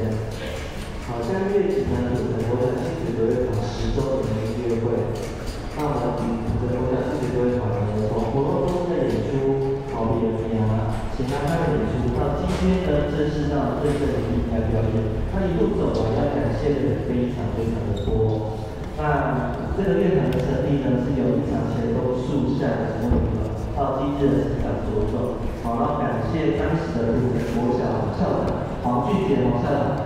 间。好，下个月集团组成国小亲子国乐团10周年的音乐会。那我们组成国小亲子国乐团呢，从活动中的演出，好比如请他开演出，到今天呢正式到真正的舞台表演，他一路走来要感谢的人非常的多。那这个乐团的成立呢，是由一场前都树下的成为了，到今日的成长茁壮。好，然后感谢当时的土城国小校长黄俊杰黄校长。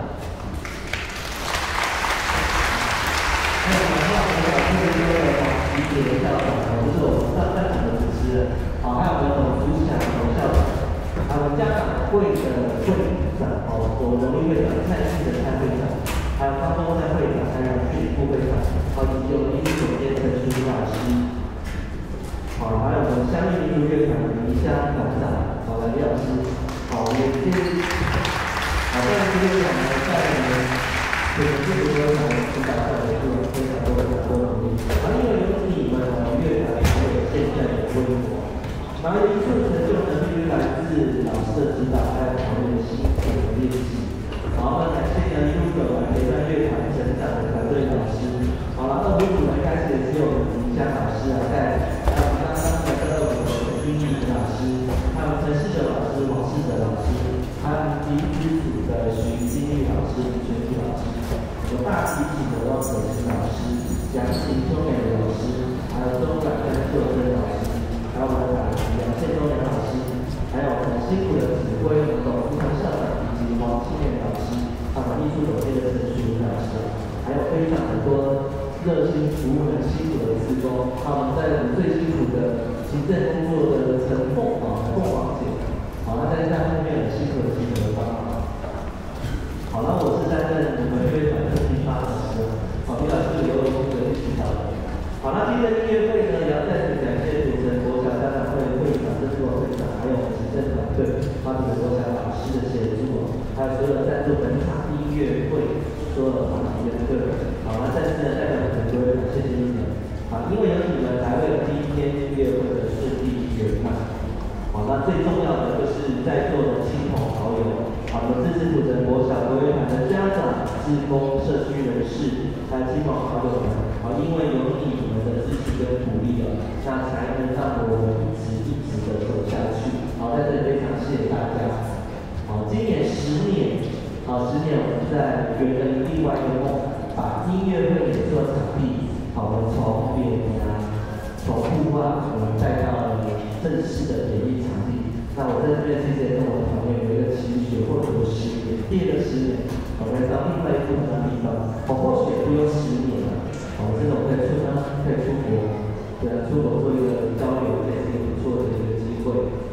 还有文化国小特约的黄吉杰校长，就是我们上半场的主持人。好，还有我们董福祥董校长，还有家长会的会长，我们荣誉会长蔡姓的蔡会长，还有高中赛会长，还有训副会长，以及我们艺术总监陈淑妮老师。好，还有我们乡艺艺术乐团的黎香团长，来李老师。好，也谢谢。好，在这个乐团呢，在我们这个自主乐团指导下的做了非常多努力。因为有你们，我们乐团才有现在的规模。然后一处成就呢，必须来自老师的指导，还有团队的辛苦的练习。好，那感谢呢一路走来陪伴乐团成长的团队老师。好了，那5组呢开始也是有林佳老师在，还有我们刚刚的我们的军艺老师，还有陈世哲老师、王世哲老师，还有第一支组的徐金玉老师、李全基老师，有大提琴的汪可欣老师、杨琴秋美老师，还有中管跟秀珍老师。 还有我们打击谢忠良老师，还有很辛苦的指挥我们董福祥校长以及黄清源老师，还有艺术总监的陈淑妮老师，还有非常很多热心服务很辛苦的志工，还有我们在我们最辛苦的行政工作的陈凤凰姐，好，那在后面很辛苦的集合帮忙。好，那我是担任我们乐团的第8老师，好，李老师由我负责指导的。 好，那今天的音乐会呢，也要再次感谢土城国小家长会会长、郑作会长，还有我们行政团队，还有土城国小老师的协助，还有所有的赞助本场音乐会所有的团体跟个人。好，那再次呢代表土城国乐团谢谢你们。好，因为有你们才会有第一天音乐会的顺利圆满。好，那最重要的就是在座的亲朋好友，好，我们支持土城国小国乐团的家长、志工、社区人士，还有亲朋好友们。 好，因为有你们的支持跟鼓励了，那才能让我们一直的走下去。好，在这里非常谢谢大家。好，今年10年，好10年我们在圆了另外一个梦，把音乐会演出的场地，好，我们从联从户外我们带到了正式的演艺场地。那我在这边其实也跟我的团队有一个期许，或者10年，第二个10年，我们到另外一个不同的地方，或许也不用10年了。 我这种可以出国，对啊，出国做一个交流，也是一个不错的一个机会。